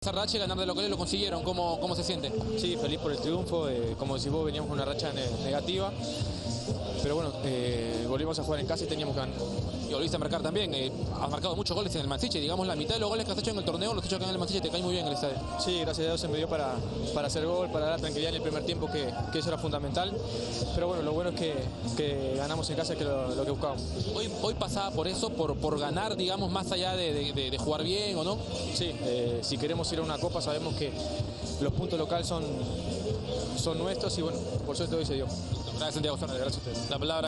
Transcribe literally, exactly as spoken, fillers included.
esa racha y ganar de locales lo consiguieron. ¿Cómo, cómo se siente? Sí, feliz por el triunfo. Eh, como decís vos, veníamos con una racha ne negativa. Pero bueno, eh, volvimos a jugar en casa y teníamos que ganar. Y volviste a marcar también. Eh, has marcado muchos goles en el Mansiche. Digamos, la mitad de los goles que has hecho en el torneo los has hecho acá en el Mansiche. Te cae muy bien el estadio. Sí, gracias a Dios se me dio para, para hacer gol, para dar tranquilidad en el primer tiempo, que, que eso era fundamental. Pero bueno, lo bueno es que, que ganamos en casa, que es lo, lo que buscábamos. Hoy, hoy pasaba por eso, por, por ganar, digamos, más allá de, de, de, de jugar bien o no. Sí, eh, si queremos ir a una copa sabemos que los puntos locales son, son nuestros y bueno, por suerte hoy se dio. Gracias, Santiago Fernández. Gracias a ustedes. La palabra.